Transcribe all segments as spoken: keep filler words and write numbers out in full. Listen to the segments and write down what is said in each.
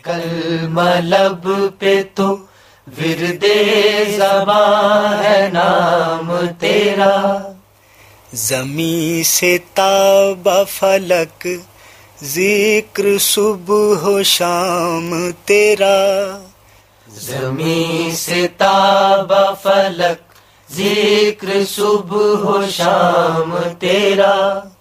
کلمہ لب پہ تو ورد زباں ہے نام تیرا، زمیں سے تابا فلک ذکر صبح و شام تیرا، زمیں سے تابا فلک ذکر صبح و شام تیرا،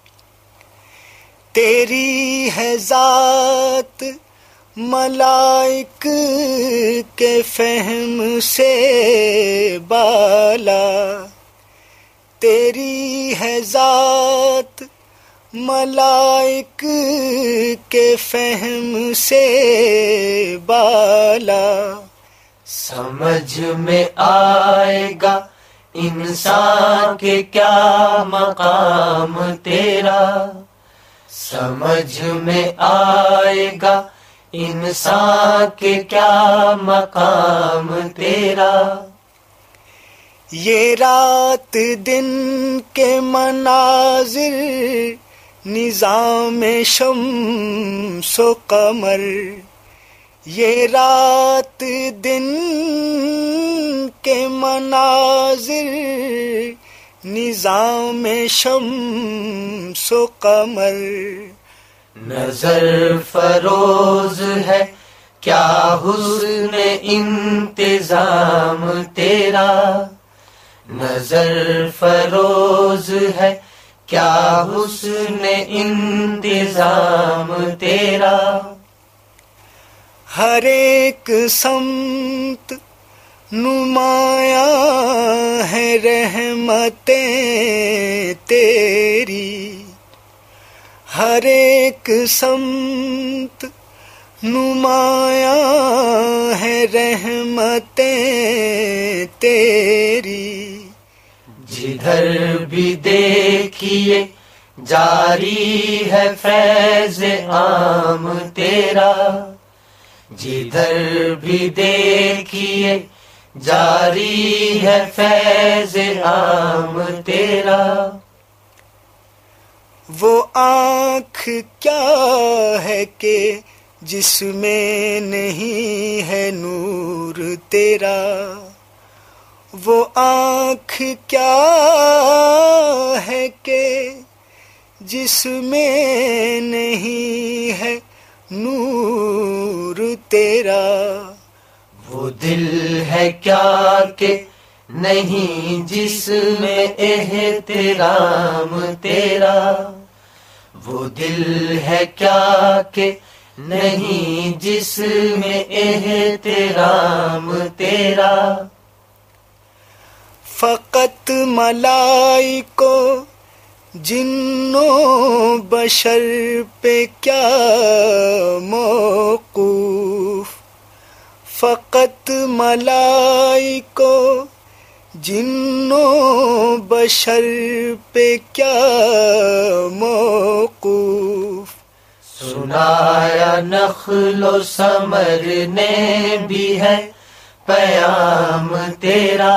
تیری ہے ذات ملائک کے فہم سے بالا، تیری ہے ذات ملائک کے فہم سے بالا، سمجھ میں آئے گا انسان کے کیا مقام تیرا، سمجھ میں آئے گا انسان کے کیا مقام تیرا، یہ رات دن کے مناظر نظام شمس و قمر، یہ رات دن کے مناظر نظام شمس و قمر، نظر فروز ہے کیا حسن انتظام تیرا، نظر فروز ہے کیا حسن انتظام تیرا، ہر ایک سمت نمایاں ہے رحمتیں تیری، ہر ایک سمت نمایاں ہے رحمتیں تیری، جدھر بھی دیکھیے جاری ہے فیض عام تیرا، جدھر بھی دیکھیے جاری ہے فیض عام تیرا، وہ آنکھ کیا ہے کہ جس میں نہیں ہے نور تیرا، وہ آنکھ کیا ہے کہ جس میں نہیں ہے نور تیرا، وہ دل ہے کیا کہ نہیں جس میں احترام تیرا، وہ دل ہے کیا کہ نہیں جس میں احترام تیرا، فقط ملائکو جنوں بشر پہ کیا موقوف، فقط ملائکو جنوں بشر پہ کیا موقوف، سنایا نخل و ثمر نے بھی ہے پیام تیرا،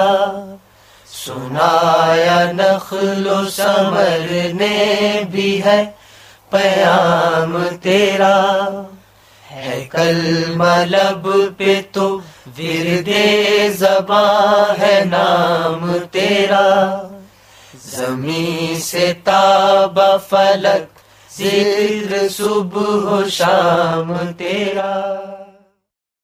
سنایا نخل و ثمر نے بھی ہے پیام تیرا، ہے کلمہ لب پہ تو ورد زباں ہے نام تیرا، زمیں سے تابا فلک ذکر صبح و شام تیرا۔